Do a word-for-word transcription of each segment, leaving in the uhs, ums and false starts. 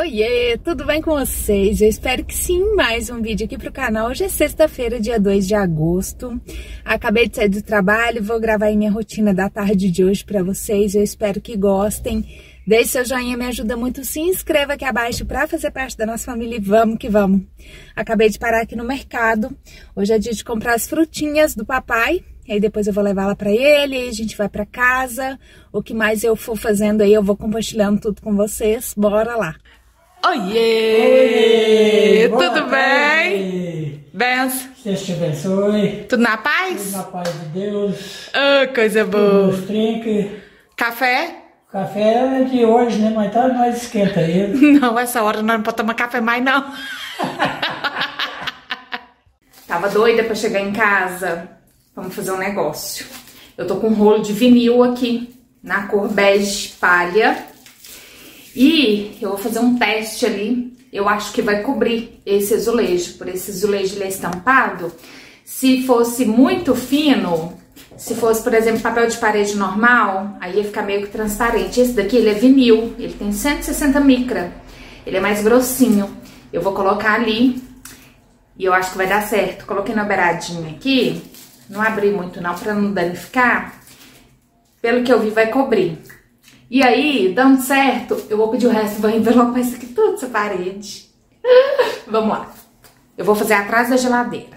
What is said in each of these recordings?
Oiê, tudo bem com vocês? Eu espero que sim, mais um vídeo aqui pro canal. Hoje é sexta-feira, dia dois de agosto. Acabei de sair do trabalho, vou gravar aí minha rotina da tarde de hoje pra vocês. Eu espero que gostem. Deixe seu joinha, me ajuda muito. Se inscreva aqui abaixo pra fazer parte da nossa família e vamos que vamos. Acabei de parar aqui no mercado. Hoje é dia de comprar as frutinhas do papai. Aí depois eu vou levar ela pra ele, aí a gente vai pra casa. O que mais eu for fazendo aí, eu vou compartilhando tudo com vocês. Bora lá! Oiê! Oi, tudo bem? Benção. Deus te abençoe. Tudo na paz? Tudo na paz de Deus. Oh, coisa boa. Tudo trinque. Café? Café é de hoje, né? Mais tarde nós esquenta ele. Não, essa hora nós não podemos tomar café mais, não. Tava doida pra chegar em casa. Vamos fazer um negócio. Eu tô com um rolo de vinil aqui, na cor bege palha. E eu vou fazer um teste ali. Eu acho que vai cobrir esse azulejo. Por esse azulejo ele é estampado. Se fosse muito fino, se fosse, por exemplo, papel de parede normal, aí ia ficar meio que transparente. Esse daqui, ele é vinil. Ele tem cento e sessenta micra. Ele é mais grossinho. Eu vou colocar ali. E eu acho que vai dar certo. Coloquei na beiradinha aqui. Não abri muito não, pra não danificar. Pelo que eu vi, vai cobrir. E aí, dando certo, eu vou pedir o resto, vou envelopar isso aqui tudo, essa parede. Vamos lá. Eu vou fazer atrás da geladeira.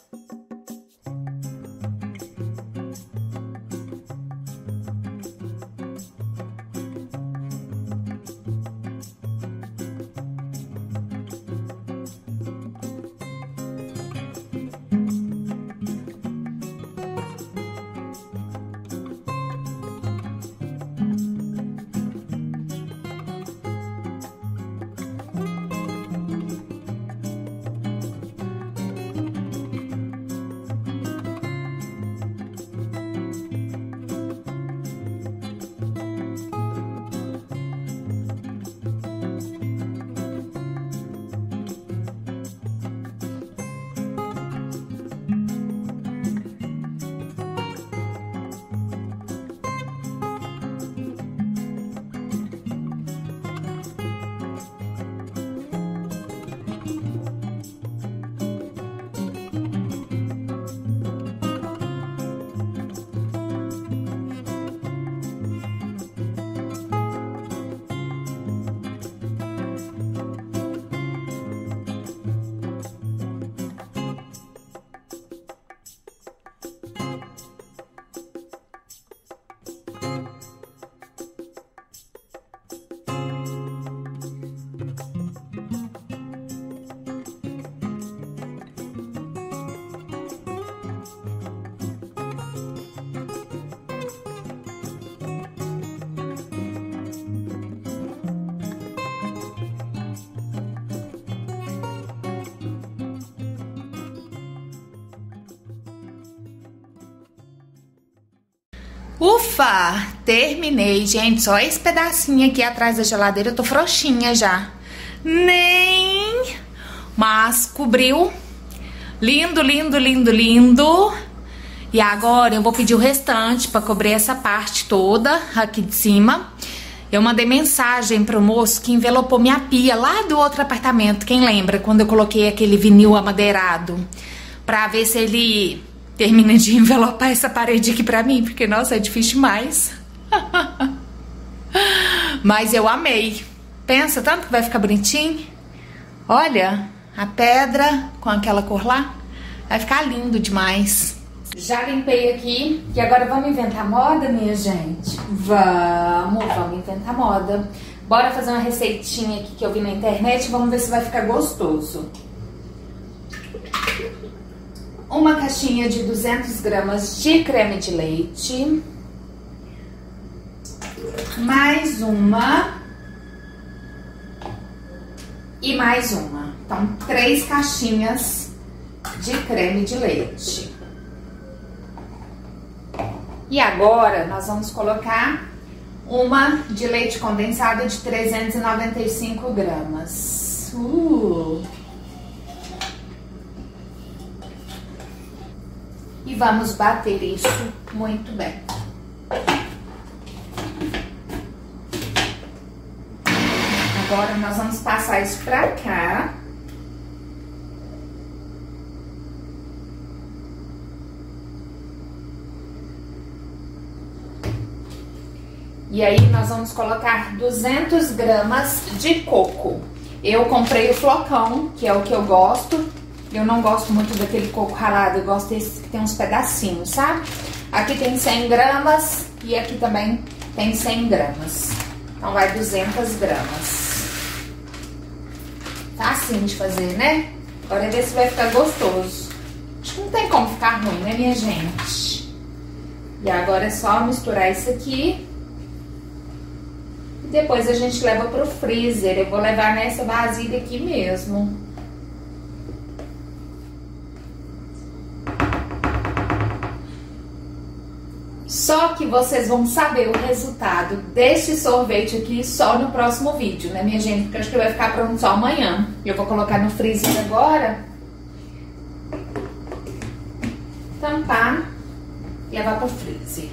Ufa! Terminei, gente. Só esse pedacinho aqui atrás da geladeira eu tô frouxinha já. Nem... Mas cobriu. Lindo, lindo, lindo, lindo. E agora eu vou pedir o restante pra cobrir essa parte toda aqui de cima. Eu mandei mensagem pro moço que envelopou minha pia lá do outro apartamento. Quem lembra? Quando eu coloquei aquele vinil amadeirado. Pra ver se ele... termina de envelopar essa parede aqui pra mim, porque, nossa, é difícil demais. Mas eu amei. Pensa tanto que vai ficar bonitinho. Olha, a pedra com aquela cor lá. Vai ficar lindo demais. Já limpei aqui. E agora vamos inventar moda, minha gente? Vamos, vamos inventar moda. Bora fazer uma receitinha aqui que eu vi na internet. Vamos ver se vai ficar gostoso. Uma caixinha de duzentas gramas de creme de leite. Mais uma. E mais uma. Então, três caixinhas de creme de leite. E agora, nós vamos colocar uma de leite condensado de trezentos e noventa e cinco gramas. Uh! E vamos bater isso muito bem. Agora nós vamos passar isso pra cá. E aí nós vamos colocar duzentas gramas de coco. Eu comprei o flocão, que é o que eu gosto. Eu não gosto muito daquele coco ralado, eu gosto desse que tem uns pedacinhos, sabe? Aqui tem cem gramas e aqui também tem cem gramas. Então vai duzentas gramas. Facinho de fazer, né? Agora é ver se vai ficar gostoso. Acho que não tem como ficar ruim, né, minha gente? E agora é só misturar isso aqui. E depois a gente leva pro freezer. Eu vou levar nessa vasilha aqui mesmo. Só que vocês vão saber o resultado deste sorvete aqui só no próximo vídeo, né, minha gente? Porque eu acho que vai ficar pronto só amanhã. Eu vou colocar no freezer agora. Tampar e levar pro freezer.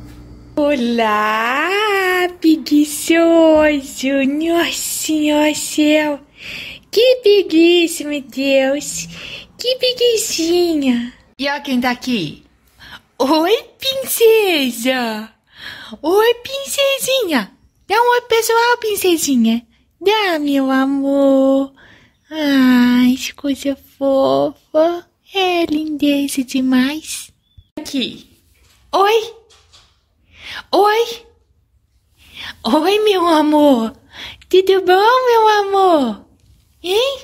Olá, preguiçoso. Nossa, nossa céu. Que preguiça, meu Deus. Que preguicinha. E ó quem tá aqui. Oi, princesa! Oi, princesinha! Dá um oi pessoal, princesinha! Dá, meu amor! Ai, que coisa fofa! É lindeza demais! Aqui! Oi! Oi! Oi, meu amor! Tudo bom, meu amor? Hein?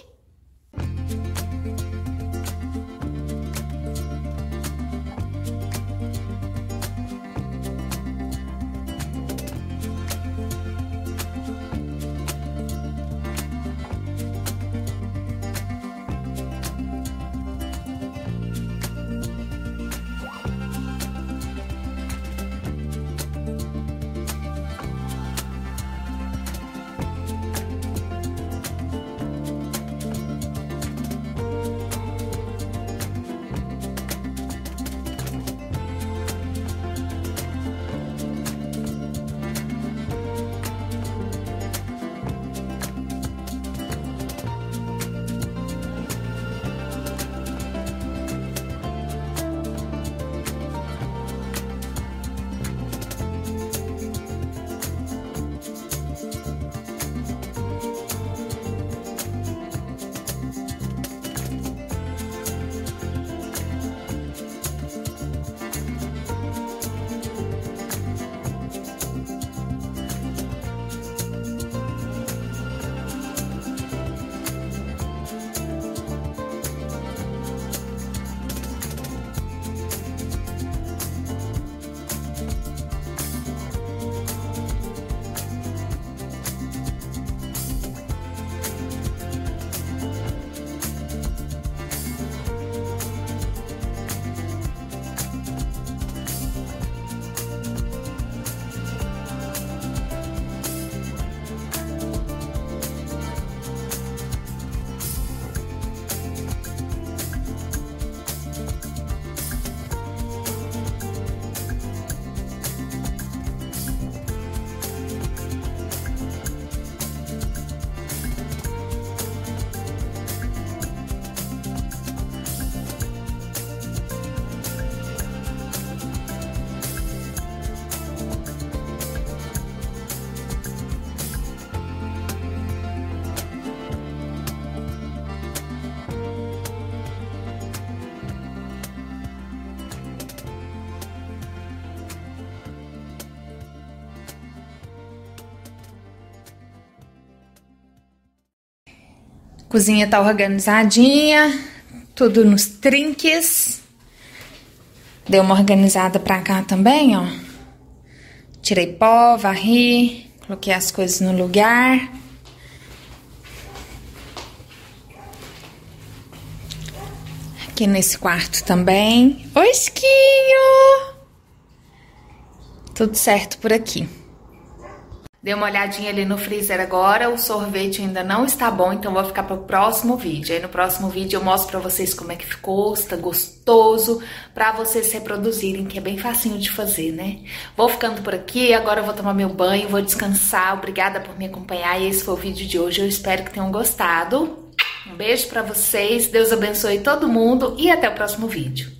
Cozinha tá organizadinha, tudo nos trinques. Dei uma organizada pra cá também, ó. Tirei pó, varri, coloquei as coisas no lugar. Aqui nesse quarto também. Oi, Esquinho! Tudo certo por aqui. Dei uma olhadinha ali no freezer agora, o sorvete ainda não está bom, então vou ficar para o próximo vídeo. Aí no próximo vídeo eu mostro para vocês como é que ficou, se tá gostoso, para vocês reproduzirem, que é bem facinho de fazer, né? Vou ficando por aqui, agora eu vou tomar meu banho, vou descansar. Obrigada por me acompanhar e esse foi o vídeo de hoje, eu espero que tenham gostado. Um beijo para vocês, Deus abençoe todo mundo e até o próximo vídeo.